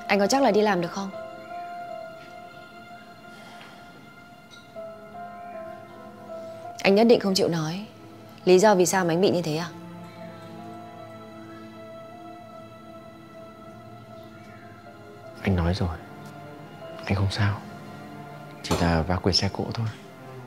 Anh có chắc là đi làm được không? Anh nhất định không chịu nói lý do vì sao mà anh bị như thế à? Anh nói rồi, anh không sao. Chỉ là va quệt xe cộ thôi.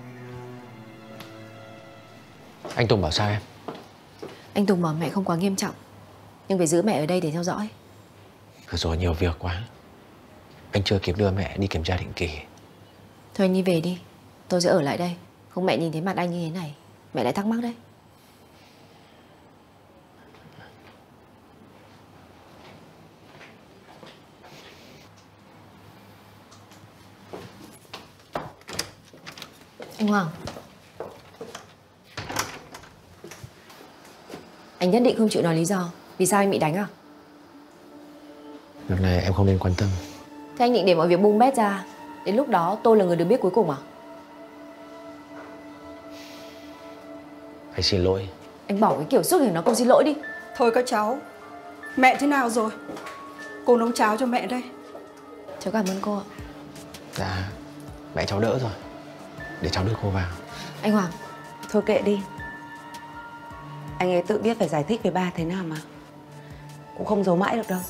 Anh Tùng bảo sao em? Anh Tùng bảo mẹ không quá nghiêm trọng, nhưng phải giữ mẹ ở đây để theo dõi. Vừa rồi nhiều việc quá, anh chưa kịp đưa mẹ đi kiểm tra định kỳ. Thôi anh đi về đi, tôi sẽ ở lại đây. Không mẹ nhìn thấy mặt anh như thế này, mẹ lại thắc mắc đấy. Anh Hoàng, anh nhất định không chịu nói lý do vì sao anh bị đánh à? Việc này em không nên quan tâm. Thế anh định để mọi việc bung bét ra, đến lúc đó tôi là người được biết cuối cùng à? Anh xin lỗi. Anh bỏ cái kiểu suốt ngày nói câu xin lỗi đi. Thôi các cháu, mẹ thế nào rồi? Cô nấu cháo cho mẹ đây. Cháu cảm ơn cô ạ. Dạ, mẹ cháu đỡ rồi. Để cháu đưa cô vào. Anh Hoàng, Thôi kệ đi. Anh ấy tự biết phải giải thích với ba thế nào mà. Cũng không giấu mãi được đâu.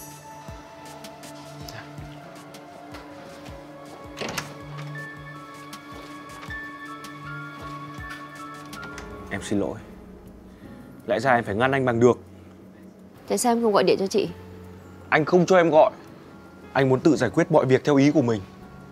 Em xin lỗi. Lẽ ra em phải ngăn anh bằng được. tại sao em không gọi điện cho chị? Anh không cho em gọi. Anh muốn tự giải quyết mọi việc theo ý của mình.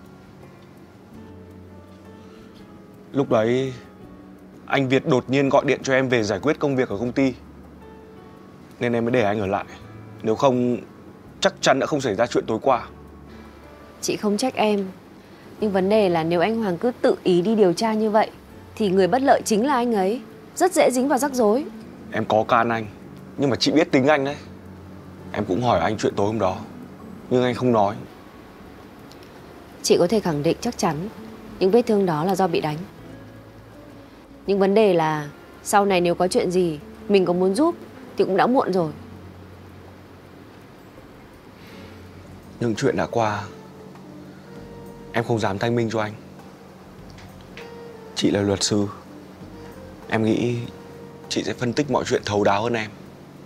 Lúc đấy anh Việt đột nhiên gọi điện cho em về giải quyết công việc ở công ty, nên em mới để anh ở lại. Nếu không chắc chắn đã không xảy ra chuyện tối qua. Chị không trách em, nhưng vấn đề là nếu anh Hoàng cứ tự ý đi điều tra như vậy thì người bất lợi chính là anh ấy, rất dễ dính vào rắc rối. Em có can anh, nhưng mà chị biết tính anh đấy. Em cũng hỏi anh chuyện tối hôm đó, nhưng anh không nói. Chị có thể khẳng định chắc chắn những vết thương đó là do bị đánh. Nhưng vấn đề là sau này nếu có chuyện gì mình có muốn giúp thì cũng đã muộn rồi. Nhưng chuyện đã qua, em không dám thanh minh cho anh. Chị là luật sư, em nghĩ chị sẽ phân tích mọi chuyện thấu đáo hơn em.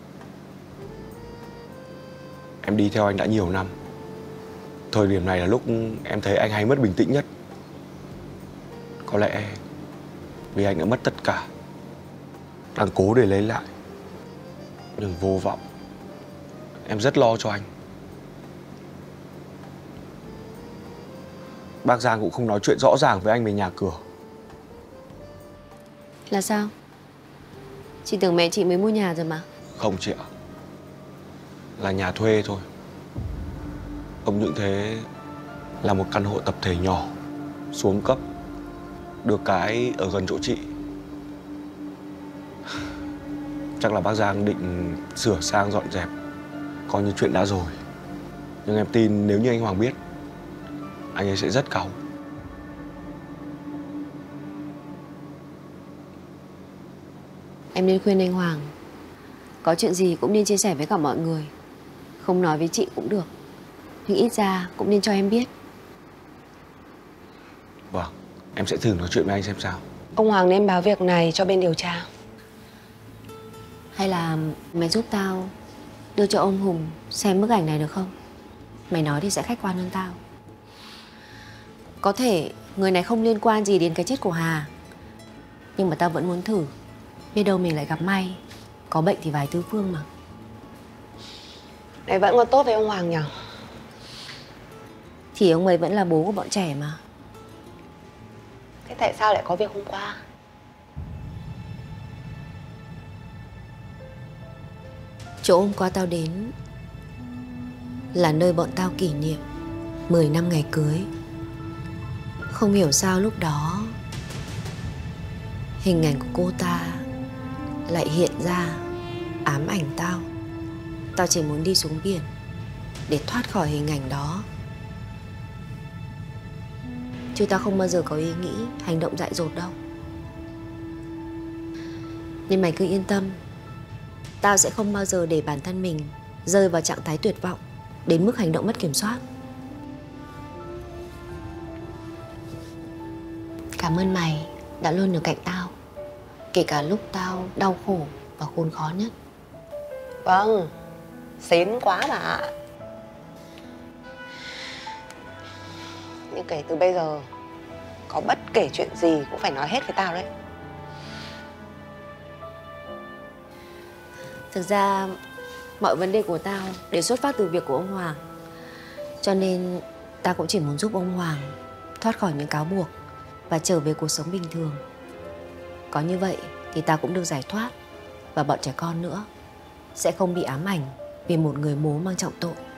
Em đi theo anh đã nhiều năm. Thời điểm này là lúc em thấy anh hay mất bình tĩnh nhất. Có lẽ vì anh đã mất tất cả, đang cố để lấy lại, nhưng vô vọng. Em rất lo cho anh. Bác Giang cũng không nói chuyện rõ ràng với anh về nhà cửa. Là sao? Chị tưởng mẹ chị mới mua nhà rồi mà. Không chị ạ, là nhà thuê thôi. Không những thế, là một căn hộ tập thể nhỏ, xuống cấp, được cái ở gần chỗ chị. Chắc là bác Giang định sửa sang dọn dẹp, coi như chuyện đã rồi. Nhưng em tin nếu như anh Hoàng biết, anh ấy sẽ rất cáu. Em nên khuyên anh Hoàng, có chuyện gì cũng nên chia sẻ với cả mọi người. Không nói với chị cũng được, nhưng ít ra cũng nên cho em biết. Vâng, em sẽ thử nói chuyện với anh xem sao. Ông Hoàng nên báo việc này cho bên điều tra. Hay là mày giúp tao đưa cho ông Hùng xem bức ảnh này được không? Mày nói thì sẽ khách quan hơn tao. Có thể người này không liên quan gì đến cái chết của Hà, nhưng mà tao vẫn muốn thử. Biết đâu mình lại gặp may. Có bệnh thì vài tư phương mà. Đấy vẫn còn tốt với ông Hoàng nhỉ? Thì ông ấy vẫn là bố của bọn trẻ mà. Thế tại sao lại có việc hôm qua? Chỗ hôm qua tao đến là nơi bọn tao kỷ niệm 10 năm ngày cưới. Không hiểu sao lúc đó hình ảnh của cô ta lại hiện ra ám ảnh tao. Tao chỉ muốn đi xuống biển để thoát khỏi hình ảnh đó, chứ tao không bao giờ có ý nghĩ hành động dại dột đâu. Nên mày cứ yên tâm, tao sẽ không bao giờ để bản thân mình rơi vào trạng thái tuyệt vọng đến mức hành động mất kiểm soát. Cảm ơn mày đã luôn ở cạnh tao, kể cả lúc tao đau khổ và khốn khó nhất. Vâng, xến quá bà ạ. Nhưng kể từ bây giờ, có bất kể chuyện gì cũng phải nói hết với tao đấy. Thực ra mọi vấn đề của tao đều xuất phát từ việc của ông Hoàng. Cho nên tao cũng chỉ muốn giúp ông Hoàng thoát khỏi những cáo buộc và trở về cuộc sống bình thường. Có như vậy thì tao cũng được giải thoát, và bọn trẻ con nữa sẽ không bị ám ảnh vì một người bố mang trọng tội.